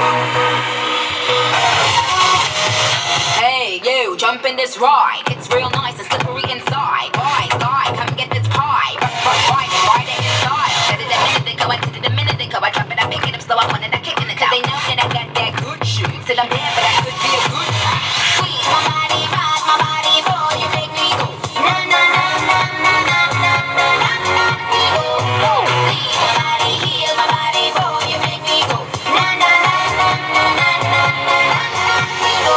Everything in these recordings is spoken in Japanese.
Hey, you, jump in this ride. It's real nice and slippery inside. Ride, come get this pie. Ride it in style. Did it a minute ago, I did it a minute ago. I drop it, I pick it up slow, I wanted to kick it. Cause they know that I got that good shit. Said I'm there, but I could be a good guy. Sweet, my body, ride my body, boy, you make me go. Na na na na na na na na na na me go. Please, my body, heal my body, boy, you make me go. Na na na na na na na na na me go.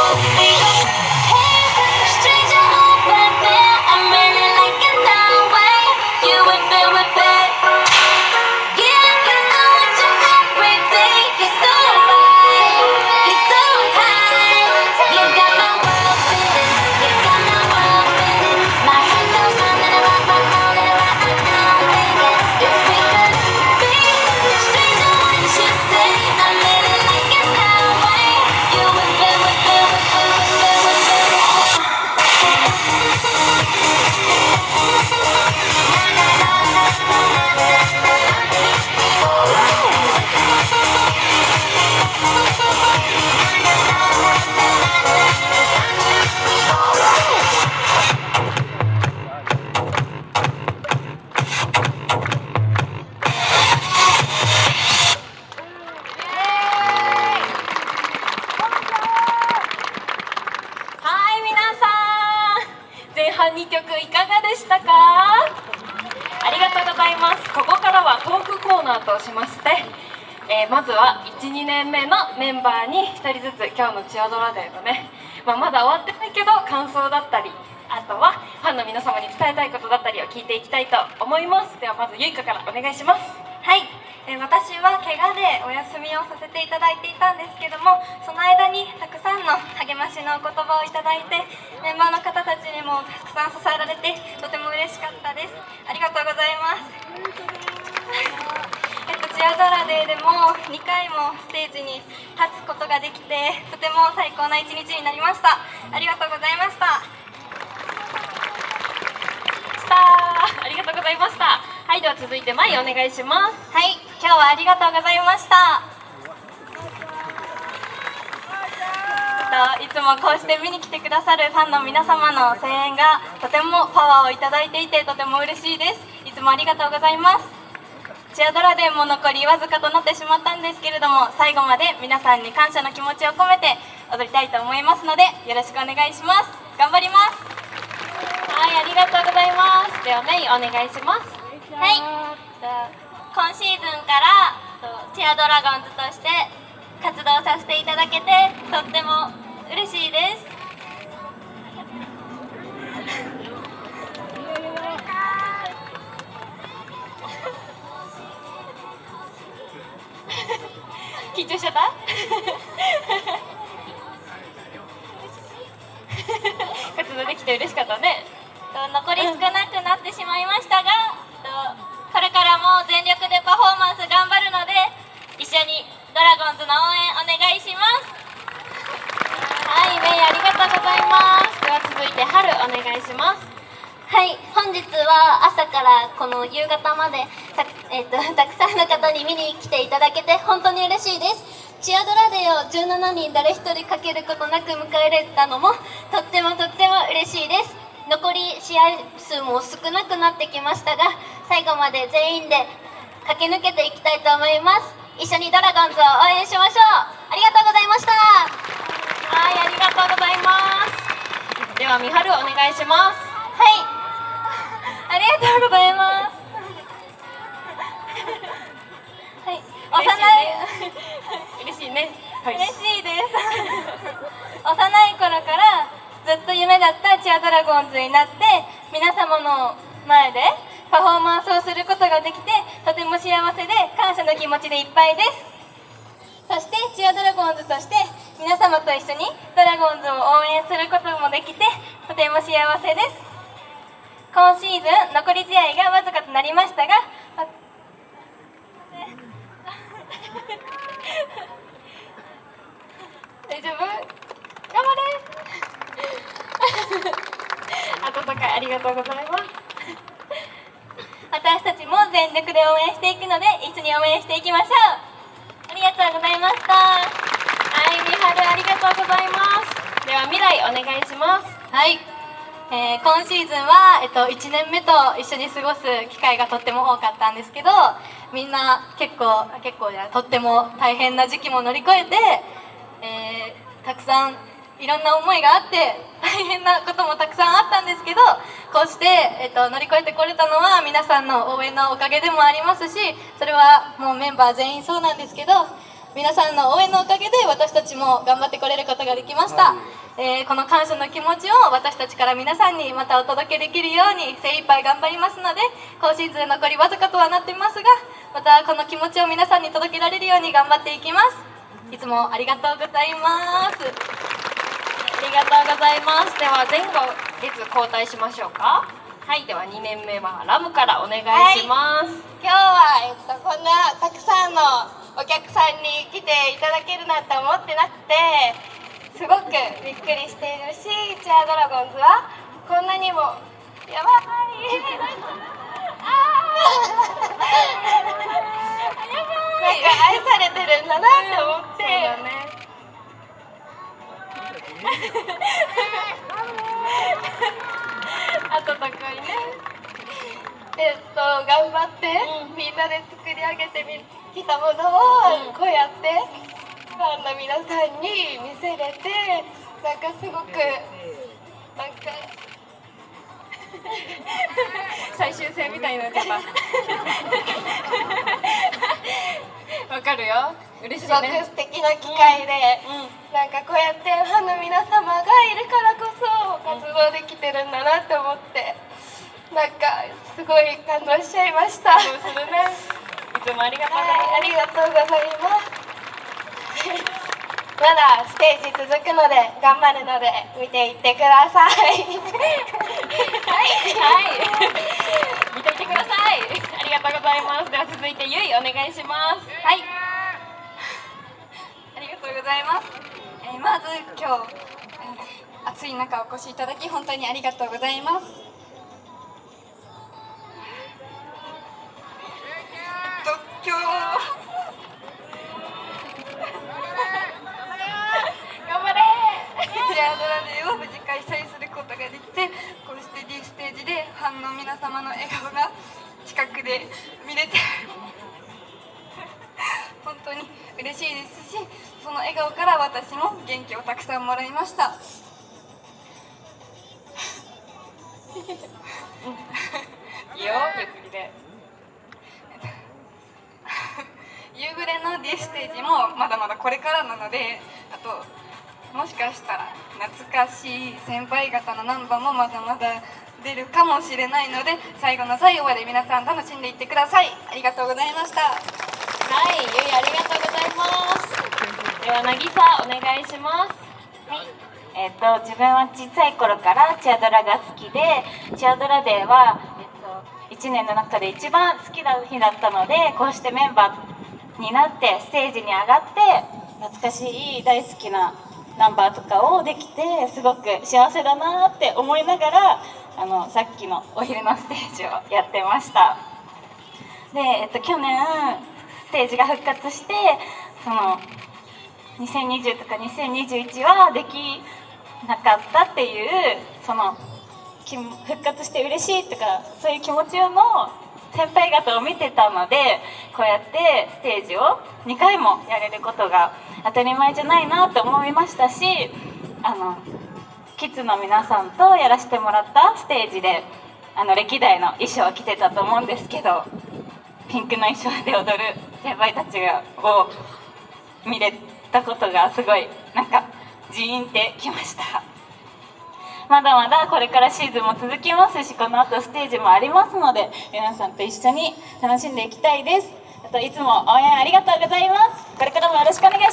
2曲いかがでしたか？ありがとうございます。ここからはトークコーナーとしまして、まずは 1,2 年目のメンバーに1人ずつ今日のチアドラデーのね、まだ終わってないけど感想だったり、あとはファンの皆様に伝えたいことだったりを聞いていきたいと思います。ではまずゆいかからお願いします。 はい、私は怪我でお休みをさせていただいていたんですけども、その間にたくさんの励ましのお言葉をいただいて、メンバーの方たちにもたくさん支えられてとても嬉しかったです。ありがとうございます。チアドラデーでも2回もステージに立つことができて、とても最高な一日になりました。ありがとうございました。 ありがとうございました。はい、では続いてまいお願いします。 はい、今日はありがとうございました。いつもこうして見に来てくださるファンの皆様の声援がとてもパワーをいただいていて、とても嬉しいです。いつもありがとうございます。チアドラデーも残りわずかとなってしまったんですけれども、最後まで皆さんに感謝の気持ちを込めて踊りたいと思いますので、よろしくお願いします。頑張ります。 はい、ありがとうございます。ではメイお願いします。 はい、今シーズンからチアドラゴンズとして活動させていただけてとっても嬉しいです。 緊張しちゃった活動できて嬉しかったね。 残り少なくなってしまいましたが、これからも全力でパフォーマンス頑張るので、一緒にドラゴンズの応援お願いします。 はい、メイありがとうございます。では続いて春お願いします。 はい、本日は朝からこの夕方までたくさんの方に見に来ていただけて本当に嬉しいです。チアドラデーを17人誰一人かけることなく迎えれたのもとっても嬉しいです。残り試合数も少なくなってきましたが、最後まで全員で駆け抜けていきたいと思います。一緒にドラゴンズを応援しましょう。ありがとうございました。 はい、ありがとうございます。ではみはるお願いします。 はい、ありがとうございます。はい、 嬉しいね。 嬉しいです。幼い頃からずっと夢だったチアドラゴンズになって、皆様の前でパフォーマンスをすることができてとても幸せで感謝の気持ちでいっぱいです。そしてチアドラゴンズとして皆様と一緒にドラゴンズを応援することもできてとても幸せです。今シーズン残り試合がわずかとなりましたが、 大丈夫？頑張れ。温かいありがとうございます。 私たちも全力で応援していくので、一緒に応援していきましょう。ありがとうございました。 はるありがとうございます。では未来お願いします。 はい、今シーズンは、1年目と一緒に過ごす機会がとっても多かったんですけど、みんな結構じゃない、とっても大変な時期も乗り越えて、たくさんいろんな思いがあって大変なこともたくさんあったんですけど、こうして、乗り越えてこれたのは皆さんの応援のおかげでもありますし、それはもうメンバー全員そうなんですけど、皆さんの応援のおかげで私たちも頑張ってこれることができました。この感謝の気持ちを私たちから皆さんにまたお届けできるように精一杯頑張りますので、今シーズン残りわずかとはなっていますが、またこの気持ちを皆さんに届けられるように頑張っていきます。いつもありがとうございます。 ありがとうございます。では前後列交代しましょうか。はい、では2年目はラムからお願いします。 今日は、こんなたくさんのお客さんに来ていただけるなんて思ってなくて、すごくびっくりしているし、チアドラゴンズはこんなにもやばいなんか愛されてるんだなって思って、 温かいね。 頑張ってみんなで作り上げてきたものをこうやってファンの皆さんに見せれて、なんかすごくなんか最終戦みたいになっちゃったわかるよ、嬉しいすごくね。 素敵な機会で、なんかこうやってファンの皆様がいるからこそ活動できてるんだなって思って、なんかすごい感動しちゃいました。 そうするね。いつもありがとうございます。 はい、ありがとうございます。まだステージ続くので頑張るので見ていってください。 はい、見ていてください。ありがとうございます。では続いてゆいお願いします。 はい、ありがとうございます。まず今日、暑い中お越しいただき本当にありがとうございます。今日頑張れチアドラデーを無事開催することができて、こうして D ステージでファンの皆様の笑顔が近くで見れて本当に嬉しいですし、その笑顔から私も元気をたくさんもらいました。 いいよ、ゆっくりで。 夕暮れの D ステージもまだまだこれからなので、あともしかしたら懐かしい先輩方のナンバーもまだまだ出るかもしれないので、最後の最後まで皆さん楽しんでいってください。ありがとうございました。 はい、ゆいありがとうございます。ではなぎさお願いします。 自分は小さい頃からチアドラが好きで、チアドラデーは、1年の中で一番好きな日だったので、こうしてメンバーになってステージに上がって懐かしい大好きなナンバーとかをできて、すごく幸せだなって思いながらさっきのお昼のステージをやってました。で、去年ステージが復活して、その2020とか2021はできなかったっていう、その復活して嬉しいとかそういう気持ちの先輩方を見てたので、こうやってステージを2回もやれることが当たり前じゃないなと思いましたし、キッズの皆さんとやらせてもらったステージで歴代の衣装を着てたと思うんですけど、ピンクの衣装で踊る先輩たちを見れたことがすごいなんかジーンってきました。まだまだこれからシーズンも続きますし、この後ステージもありますので、皆さんと一緒に楽しんでいきたいです。あといつも応援ありがとうございます。これからもよろしくお願いします。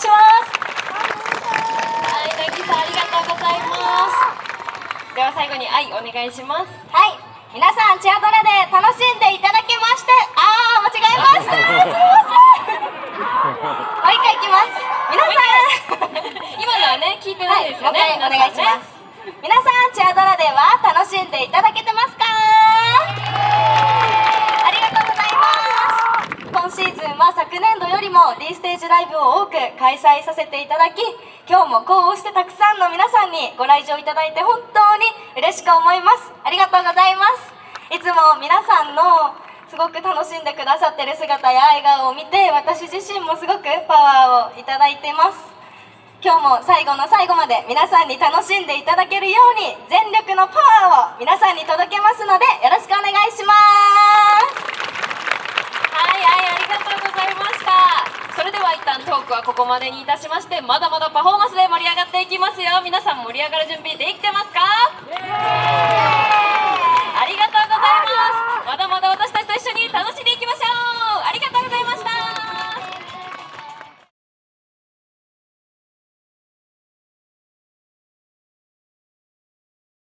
はい、なぎさんありがとうございます。では最後に愛お願いします。 はい、皆さんチアドラで楽しんでいただけまして、間違えました。すいません。もう一回いきます。皆さん今のはね、聞いてないですよね。 はい、もう一回お願いします。皆さんチアドラでは楽しんでいただけてますか？ありがとうございます。今シーズンは昨年度よりも D ステージライブを多く開催させていただき、 今日もこうしてたくさんの皆さんにご来場いただいて本当に嬉しく思います。ありがとうございます。いつも皆さんのすごく楽しんでくださってる姿や笑顔を見て、私自身もすごくパワーをいただいています。今日も最後の最後まで皆さんに楽しんでいただけるように全力のパワーを皆さんに届けますのでよろしくお願いします。 はいはい、ありがとうございました。それでは一旦トークはここまでにいたしまして、まだまだパフォーマンスで盛り上がっていきますよ。皆さん盛り上がる準備できてますか？